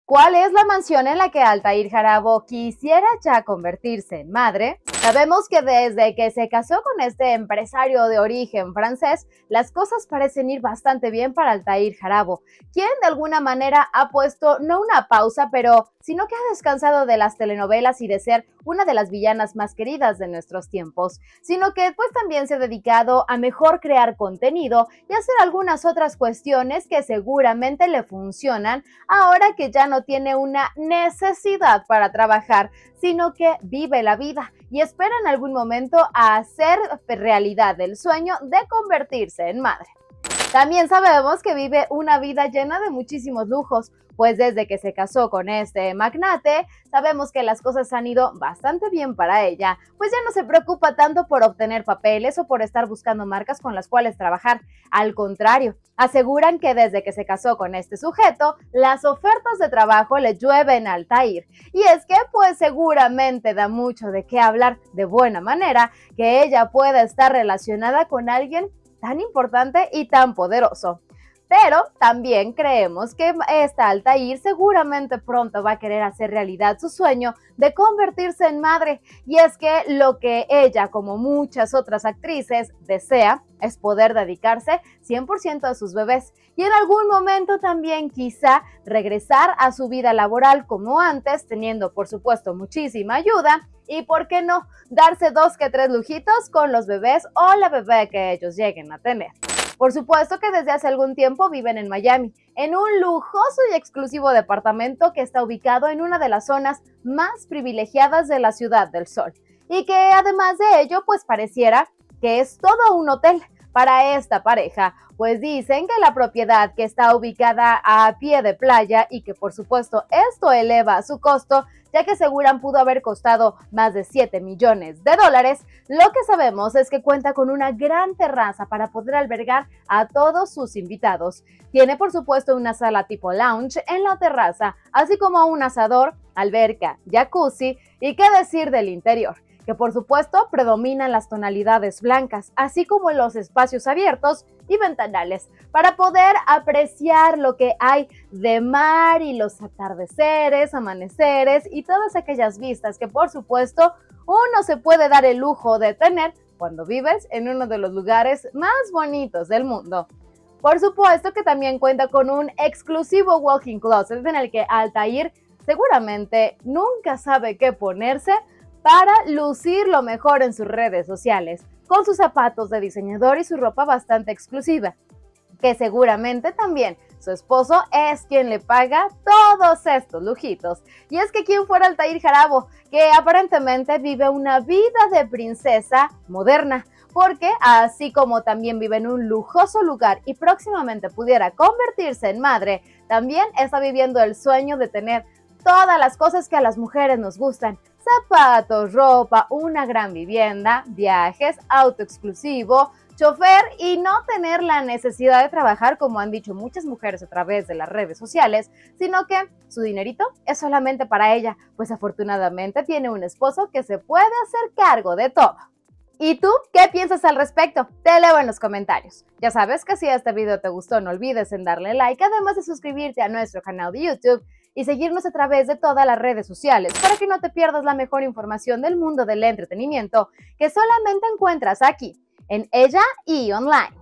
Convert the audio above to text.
¿Cuál es la mansión en la que Altair Jarabo quisiera ya convertirse en madre? Sabemos que desde que se casó con este empresario de origen francés, las cosas parecen ir bastante bien para Altair Jarabo, quien de alguna manera ha puesto no una pausa, sino que ha descansado de las telenovelas y de ser una de las villanas más queridas de nuestros tiempos, sino que pues también se ha dedicado a mejor crear contenido y hacer algunas otras cuestiones que seguramente le funcionan ahora que ya no tiene una necesidad para trabajar, sino que vive la vida y espera en algún momento a hacer realidad el sueño de convertirse en madre. También sabemos que vive una vida llena de muchísimos lujos, pues desde que se casó con este magnate, sabemos que las cosas han ido bastante bien para ella, pues ya no se preocupa tanto por obtener papeles o por estar buscando marcas con las cuales trabajar. Al contrario, aseguran que desde que se casó con este sujeto, las ofertas de trabajo le llueven a Altair. Y es que pues seguramente da mucho de qué hablar de buena manera que ella pueda estar relacionada con alguien tan importante y tan poderoso. Pero también creemos que esta Altair seguramente pronto va a querer hacer realidad su sueño de convertirse en madre. Y es que lo que ella, como muchas otras actrices, desea es poder dedicarse 100% a sus bebés y en algún momento también quizá regresar a su vida laboral como antes, teniendo por supuesto muchísima ayuda y por qué no darse 2 que 3 lujitos con los bebés o la bebé que ellos lleguen a tener. Por supuesto que desde hace algún tiempo viven en Miami, en un lujoso y exclusivo departamento que está ubicado en una de las zonas más privilegiadas de la Ciudad del Sol. Y que además de ello, pues pareciera que es todo un hotel para esta pareja, pues dicen que la propiedad que está ubicada a pie de playa y que por supuesto esto eleva su costo, ya que aseguran pudo haber costado más de $7 millones. Lo que sabemos es que cuenta con una gran terraza para poder albergar a todos sus invitados. Tiene por supuesto una sala tipo lounge en la terraza, así como un asador, alberca, jacuzzi y qué decir del interior, que por supuesto predominan las tonalidades blancas, así como los espacios abiertos y ventanales, para poder apreciar lo que hay de mar y los atardeceres, amaneceres y todas aquellas vistas que por supuesto uno se puede dar el lujo de tener cuando vives en uno de los lugares más bonitos del mundo. Por supuesto que también cuenta con un exclusivo walk-in closet en el que Altair seguramente nunca sabe qué ponerse para lucir lo mejor en sus redes sociales, con sus zapatos de diseñador y su ropa bastante exclusiva, que seguramente también su esposo es quien le paga todos estos lujitos. Y es que ¿quién fuera Altair Jarabo? Que aparentemente vive una vida de princesa moderna, porque así como también vive en un lujoso lugar y próximamente pudiera convertirse en madre, también está viviendo el sueño de tener todas las cosas que a las mujeres nos gustan: zapatos, ropa, una gran vivienda, viajes, auto exclusivo, chofer y no tener la necesidad de trabajar como han dicho muchas mujeres a través de las redes sociales, sino que su dinerito es solamente para ella, pues afortunadamente tiene un esposo que se puede hacer cargo de todo. ¿Y tú qué piensas al respecto? Te leo en los comentarios. Ya sabes que si este video te gustó, no olvides en darle like, además de suscribirte a nuestro canal de YouTube y seguirnos a través de todas las redes sociales para que no te pierdas la mejor información del mundo del entretenimiento que solamente encuentras aquí, en Ella y Online.